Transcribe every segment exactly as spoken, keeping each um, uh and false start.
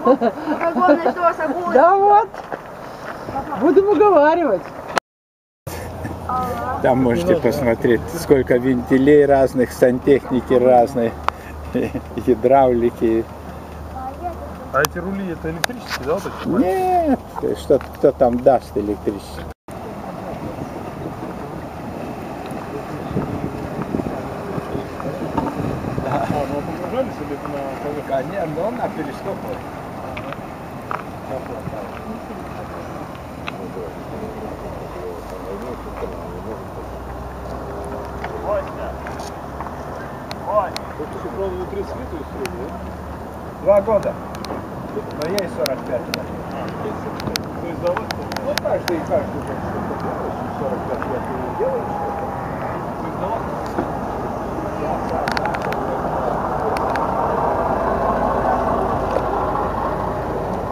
Главное, что вас огонь. Да вот. Будем уговаривать. Там можете посмотреть, сколько вентилей разных, сантехники разные, гидравлики. А эти рули это электрические, да? Вот эти? Нет, что кто там даст электричество. А, ну погружались или на поверхность? Конечно, но на перископах. Вот еще, правда, внутри света и свет, да? Два года. Но ей сорок пять. То есть давать? Ну каждый, каждый год что-то делаешь, сорок пять лет ты не делаешь что-то. То есть давать? Да, да, да.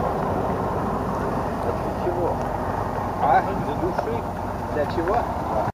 А для чего? А? Для души? Для чего? Да.